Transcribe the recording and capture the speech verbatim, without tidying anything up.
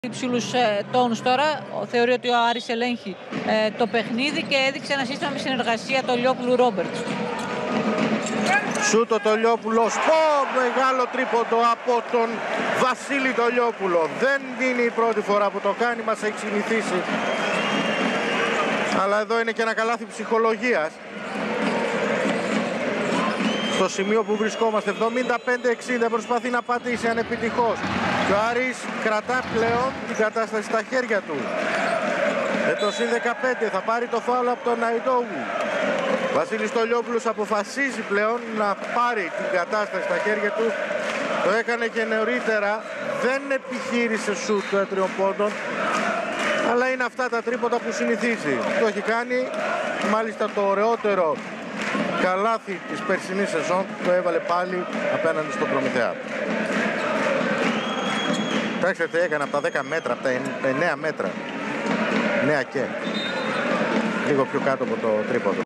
υψηλούς ε, τόνους τώρα. Θεωρεί ότι ο Άρης ελέγχει ε, το παιχνίδι και έδειξε ένα σύστημα με συνεργασία το Λιόπουλου Ρόμπερτς. Σούτο το Λιόπουλος, πω, μεγάλο τρίποντο από τον Βασίλη το Λιόπουλο. Δεν είναι η πρώτη φορά που το κάνει, μας έχει συνηθίσει. Αλλά εδώ είναι και ένα καλάθι ψυχολογίας. Στο σημείο που βρισκόμαστε, εβδομήντα πέντε εξήντα, προσπαθεί να πατήσει ανεπιτυχώς. Και ο Άρης κρατά πλέον την κατάσταση στα χέρια του. Με το συν δεκαπέντε θα πάρει το φάουλ από τον Ναϊντόγλου. Βασίλης Τολιόπουλος αποφασίζει πλέον να πάρει την κατάσταση στα χέρια του. Το έκανε και νωρίτερα, δεν επιχείρησε σουτ των τριών πόντων, αλλά είναι αυτά τα τρίποτα που συνηθίζει. Το έχει κάνει, μάλιστα το ωραιότερο καλάθι της περσινής σεζόν το έβαλε πάλι απέναντι στον Προμηθέα. Κοιτάξτε τι έκανε από τα δέκα μέτρα, από τα εννέα μέτρα. Νέα και λίγο πιο κάτω από το τρίποντο.